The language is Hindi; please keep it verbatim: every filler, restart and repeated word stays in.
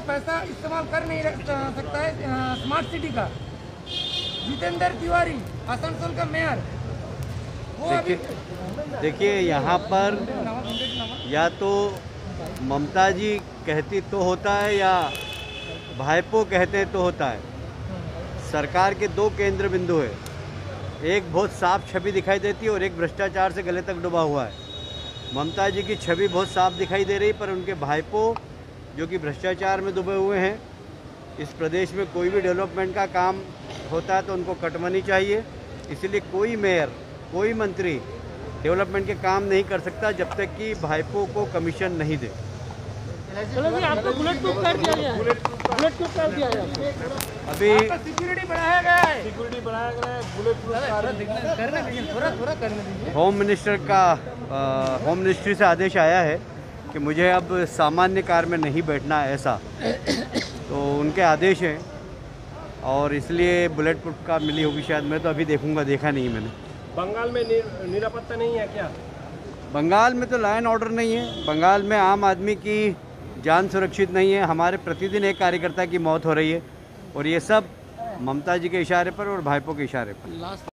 पैसा इस्तेमाल कर नहीं सकता है स्मार्ट सिटी का। जितेंद्र तिवारी आसनसोल का मेयर, वो अभी देखिए यहाँ पर या तो ममता जी कहती तो होता है या भाईपो कहते तो होता है। सरकार के दो केंद्र बिंदु है, एक बहुत साफ छवि दिखाई देती है और एक भ्रष्टाचार से गले तक डूबा हुआ है। ममता जी की छवि बहुत साफ दिखाई दे रही, पर उनके भाईपो जो कि भ्रष्टाचार में डूबे हुए हैं। इस प्रदेश में कोई भी डेवलपमेंट का काम होता है तो उनको कटमनी चाहिए, इसलिए कोई मेयर कोई मंत्री डेवलपमेंट के काम नहीं कर सकता जब तक कि भाईपो को कमीशन नहीं दे। चलो जी, आपको बुलेट प्रूफ कर दिया गया है, बुलेट प्रूफ कर दिया गया है। अभी सिक्योरिटी बढ़ाया गया है, सिक्योरिटी बढ़ाया गया है, बुलेट प्रूफ करने दीजिए, थोड़ा थोड़ा करने दीजिए। होम मिनिस्टर का आ, होम मिनिस्ट्री से आदेश आया है कि मुझे अब सामान्य कार में नहीं बैठना है, ऐसा तो उनके आदेश हैं और इसलिए बुलेट प्रूफ का मिली होगी शायद। मैं तो अभी देखूंगा, देखा नहीं मैंने। बंगाल में निरापत्ता नहीं है क्या? बंगाल में तो लॉ एंड ऑर्डर नहीं है, बंगाल में आम आदमी की जान सुरक्षित नहीं है। हमारे प्रतिदिन एक कार्यकर्ता की मौत हो रही है और ये सब ममता जी के इशारे पर और भाईपो के इशारे पर।